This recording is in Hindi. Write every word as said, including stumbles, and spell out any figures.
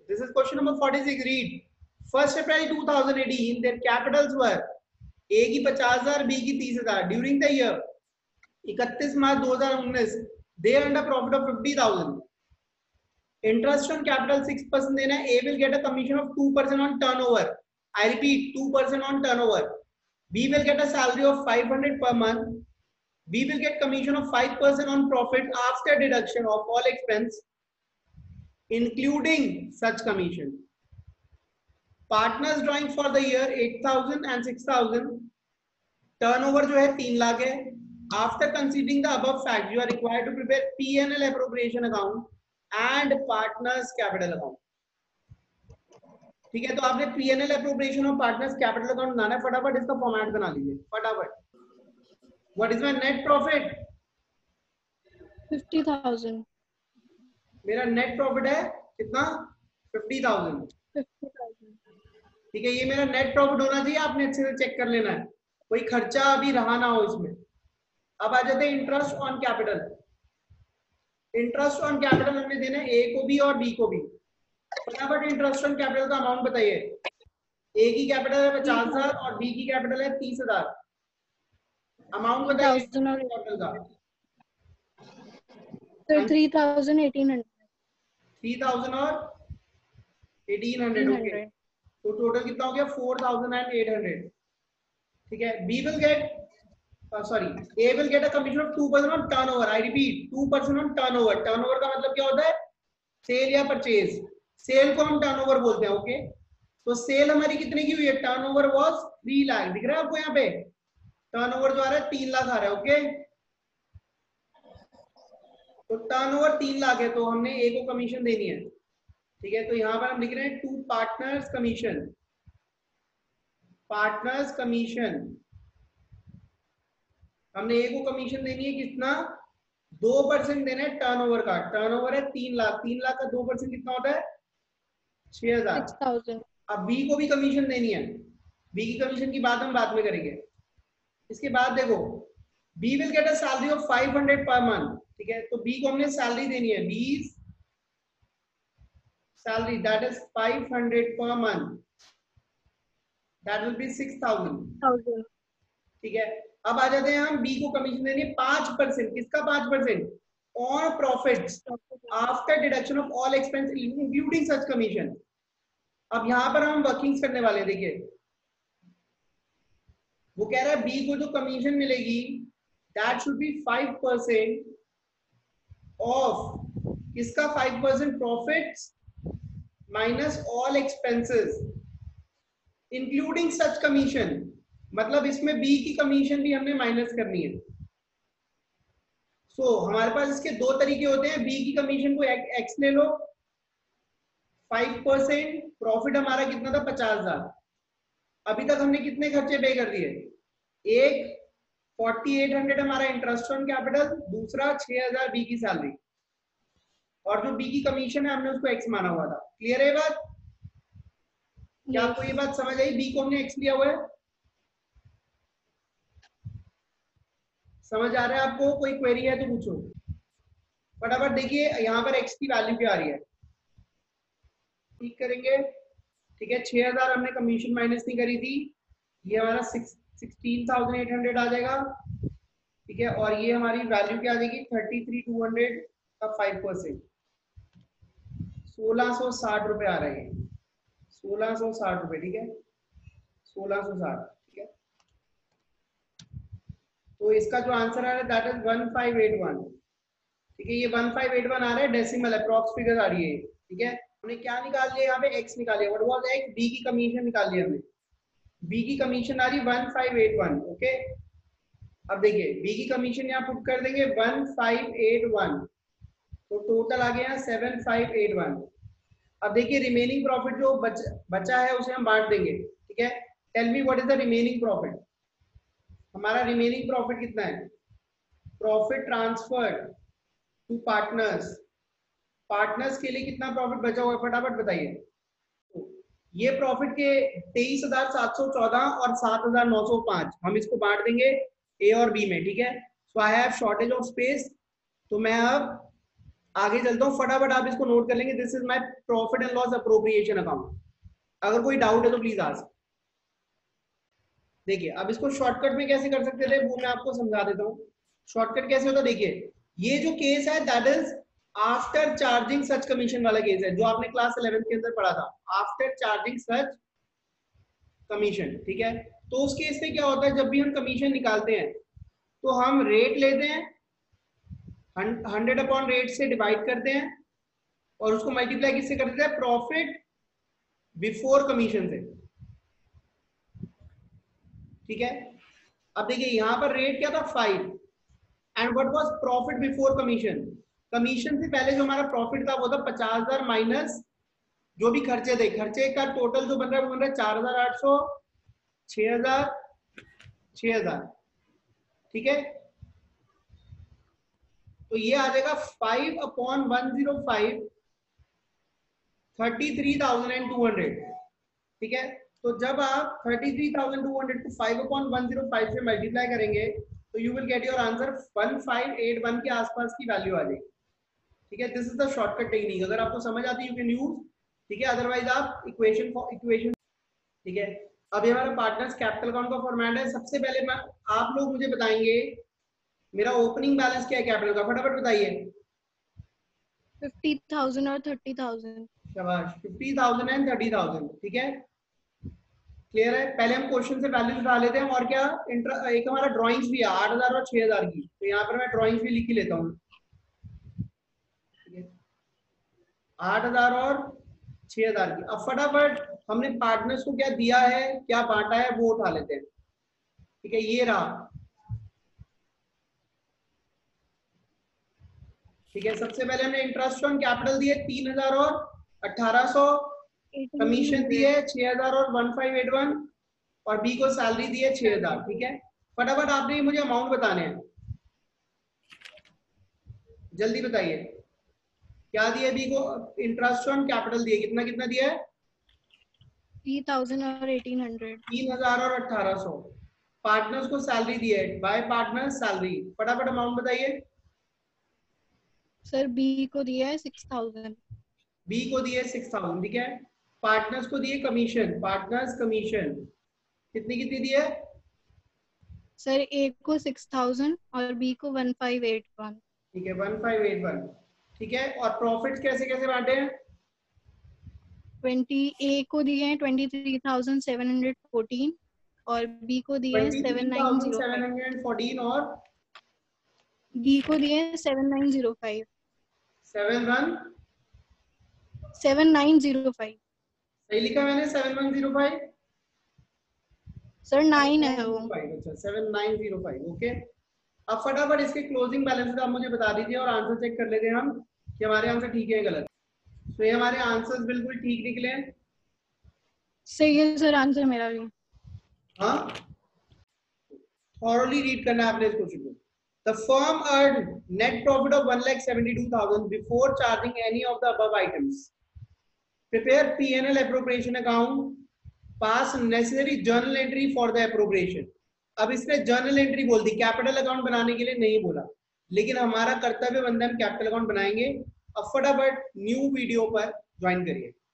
This is question number forty-six. Read. First April two thousand eighteen, their capitals were A की पचास हजार, B की तीस हजार. During the year इकतीस मार्च दो हज़ार उन्नीस, they earned a profit of fifty thousand. Interest on capital six percent देना है. A will get a commission of two percent on turnover. I repeat, two percent on turnover. B will get a salary of five hundred per month. B will get commission of five percent on profit after deduction of all expense, including such commission. Partners drawing for the year eight thousand and six thousand. Turnover जो है तीन लाख है. After considering the above facts, you are required to prepare P and L appropriation account and partners capital account. ठीक है, तो आपने P and L appropriation और partners capital account बनाना है. फटाफट इसका फॉर्मेट बना लीजिए फटाफट. What is my net profit? fifty thousand. मेरा नेट प्रॉफिट है कितना? fifty thousand. fifty thousand. ठीक है, ये मेरा नेट प्रॉफिट होना चाहिए. आपने अच्छे से चेक कर लेना है, कोई खर्चा अभी रहा ना हो इसमें. अब आ जाते हैं interest on capital. Interest on capital हमने देना है ए को भी और बी को भी. फटाफट इंटरेस्ट ऑन कैपिटल का अमाउंट बताइए. ए की कैपिटल है पचास हजार और बी की कैपिटल है तीस हजार. अमाउंट बताइए कैपिटल का. So three thousand eighteen hundred. three thousand और eighteen hundred. ओके, तो टोटल कितना हो गया? four thousand eight hundred. ठीक है. B will get uh, sorry A will get a commission of two percent on turnover. I repeat, two percent on turnover. turnover का मतलब क्या होता है? सेल या परचेज. सेल को हम टर्नओवर बोलते हैं. ओके, तो सेल हमारी कितने की हुई है? Turnover was three lakh. दिख रहा है आपको यहाँ पे? टर्नओवर जो आ रहा है तीन लाख आ रहा है. ओके, तो टर्नओवर तीन लाख है, तो हमने ए को कमीशन देनी है. ठीक है, तो यहाँ पर हम लिख रहे हैं to partners commission. Partners commission हमने ए को कमीशन देनी है कितना? दो परसेंट देना है टर्नओवर का. टर्नओवर है तीन लाख. तीन लाख का दो परसेंट कितना होता है? छह हजार. अब बी को भी कमीशन देनी है. बी की कमीशन की बात हम बाद में करेंगे. इसके बाद देखो, B will get a salary of five hundred per month. ठीक है, तो बी को हमने सैलरी देनी है. B salary that is five hundred per month. That will be six thousand. ठीक है, अब आ जाते हैं हम बी को कमीशन देनी है पांच परसेंट. किसका पांच percent? On profits after deduction of all expense including such commission. अब यहां पर हम वर्किंग्स करने वाले हैं. देखिए, वो कह रहा है बी को जो कमीशन मिलेगी that should be five percent of इसका five percent profits minus all expenses including such commission. मतलब इसमें बी की कमीशन भी हमने माइनस करनी है. सो so, हमारे पास इसके दो तरीके होते हैं. बी की कमीशन को एक्स ले लो. five percent प्रॉफिट हमारा कितना था? पचास हजार. अभी तक हमने कितने खर्चे पे कर दिए? एक forty-eight hundred हमारा इंटरेस्ट ऑन कैपिटल, दूसरा छह हजार बी की सैलरी, और जो बी की कमीशन है हमने उसको एक्स माना हुआ था. क्लियर है बात? क्या आपको ये बात समझ आई? बी को हमने एक्स लिया हुआ है. समझ आ रहा है आपको? कोई क्वेरी है तो पूछो फटाफट. देखिए यहाँ पर एक्स की वैल्यू क्या आ रही है. ठीक करेंगे. ठीक है, छह हजार हमने कमीशन माइनस नहीं करी थी. ये हमारा सिक्सटीन थाउजेंड एट हंड्रेड आ जाएगा. ठीक है, और ये हमारी वैल्यू क्या आ जाएगी? थर्टी थ्री टू हंड्रेड का फाइव परसेंट सोलह सौ साठ रुपए आ रहे हैं. सोलह सौ साठ रुपए. ठीक है, सोलह सौ साठ. ठीक है, तो इसका जो आंसर आ रहा है that is one five eight one. ठीक है, ये वन फाइव एट वन आ रहा है. डेसिमल अप्रॉक्स फिगर आ रही है. ठीक है, हमने क्या निकाल लिया? यहाँ पे x निकाल लिया. What was x? b की कमीशन निकाल लिया हमने. b की कमीशन आ रही one five eight one. Okay, अब देखिए b की कमीशन यहाँ पुट कर देंगे वन फाइव एट वन, तो टोटल आ गया सेवन फाइव एट वन. अब देखिए रिमेनिंग प्रॉफिट जो बच, बचा है उसे हम बांट देंगे. ठीक है, tell me what is the remaining profit. हमारा रिमेनिंग प्रॉफिट कितना है? Profit transfer to partners. Partners के लिए कितना प्रॉफिट बचा हुआ है? फटाफट बताइए. ये प्रॉफिट के तेईस हजार सात सौ चौदह और सात हजार नौ सौ पांच हम इसको बांट देंगे ए और बी में. ठीक है, so I have shortage of space, तो मैं अब आगे चलता हूँ, फटाफट आप इसको नोट कर लेंगे। This is my profit and loss appropriation account. अगर कोई डाउट है तो प्लीज आस्क। देखिए अब इसको शॉर्टकट में कैसे कर सकते थे वो मैं आपको समझा देता हूँ। शॉर्टकट कैसे होता है, देखिए ये जो केस है that is after charging such commission वाला केस है, जो आपने क्लास इलेवेंथ के अंदर पढ़ा था, आफ्टर चार्जिंग सच कमीशन। ठीक है, तो उस केस में क्या होता है, जब भी हम कमीशन निकालते हैं तो हम रेट लेते हैं, हंड्रेड अपॉन रेट से डिवाइड करते हैं और उसको मल्टीप्लाई किससे कर देते हैं, प्रॉफिट बिफोर कमीशन से। ठीक है, अब देखिए यहां पर रेट क्या था, five, and what was profit before commission. Commission से पहले जो हमारा प्रॉफिट था वो था पचास हजार माइनस जो भी खर्चे थे। खर्चे का टोटल जो बन रहा है वो बन रहा है चार हजार आठ सौ, छह हजार, छह हजार। ठीक है, तो ये आ जाएगा five upon one zero five, thirty three thousand and two hundred. ठीक है, तो जब आप thirty three thousand two hundred को five upon one zero five से मल्टीप्लाई करेंगे तो you will get your answer one five eight one के आसपास की वैल्यू आ जाएगी। ठीक है, this is the shortcut technique. अगर आपको समझ आती है यू कैन यूज, ठीक है, अदरवाइज आप इक्वेशन इक्वेशन। ठीक है, अब ये हमारा पार्टनर्स कैपिटल अकाउंट का फॉर्मेट है। सबसे पहले मैं, आप लोग मुझे बताएंगे मेरा ओपनिंग बैलेंस क्या है कैपिटल का, फटाफट बताइए। फिफ्टी थाउजेंड और थर्टी थाउजेंड। शाबाश, fifty thousand and thirty thousand. ठीक है, क्लियर है। पहले हम क्वेश्चन से वैल्यू उठा लेते हैं। और क्या, एक हमारा ड्राइंग्स भी है आठ हजार और छह हजार की, तो यहाँ पर मैं ड्राइंग्स भी लिख ही लेता हूँ। आठ हजार और छह हजार की। अब फटाफट हमने पार्टनर्स को क्या दिया है, क्या बांटा है, वो उठा लेते हैं। ठीक है, ये रहा। ठीक है, सबसे पहले हमने इंटरेस्ट ऑन कैपिटल दिए तीन हजार और अठारह सौ, कमीशन दिए छह हजार और वन फाइव एट वन, और बी को सैलरी दी है छह हजार। ठीक है, फटाफट आपने मुझे अमाउंट बताने हैं, जल्दी बताइए क्या दिया बी को। इंटरेस्ट ऑन कैपिटल दिए, कितना कितना दिया है, थ्री थाउजेंड और एटीन हंड्रेड। तीन हजार और अठारह सौ। पार्टनर्स को सैलरी दी है, बाय पार्टनर सैलरी। फटाफट अमाउंट बताइए। सर बी को दिया है सिक्स थाउजेंड। बी को दिए सिक्स थाउजेंड। ठीक है, पार्टनर्स को दिए कमीशन, पार्टनर्स कमीशन कितनी कितनी दी है, सर ए को सिक्स थाउजेंड और बी को वन फाइव एट वन। ठीक है, वन फाइव एट वन। ठीक है, और प्रॉफिट कैसे कैसे बांटे हैं, ट्वेंटी ए को दिए हैं twenty three thousand seven hundred fourteen और बी को दिए हैं seven nine zero seven five. Hundred fourteen और बी को दिए हैं seven nine zero five. Seven one, seven nine zero five. सही लिखा मैंने, seven one zero five. Sir nine है वो। अच्छा, seven nine zero five. Okay, अब फटाफट इसके क्लोजिंग बैलेंस आप मुझे बता दीजिए और आंसर चेक कर लेते हैं हम कि हमारे आंसर ठीक है गलत। तो ये हमारे आंसर्स बिल्कुल ठीक निकले हैं। सही है सर आंसर मेरा भी। हाँ, थॉरली रीड करना है आपने इस क्वेश्चन को। The firm earned net profit of one lakh seventy-two thousand before charging any of the above items. Prepare P and L appropriation account. Pass necessary journal entry for the appropriation. अब इसने जर्नल एंट्री बोल दी, कैपिटल अकाउंट बनाने के लिए नहीं बोला, लेकिन हमारा कर्तव्य बनता है हम कैपिटल अकाउंट बनाएंगे। अब फटाफट न्यू वीडियो पर ज्वाइन करिए।